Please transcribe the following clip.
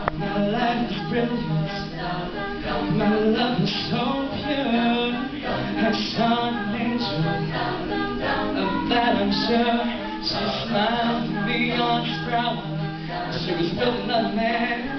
My life is brilliant. My love is so pure. I saw an angel, of that I'm sure. She smiled beyond his brow. She was building a man.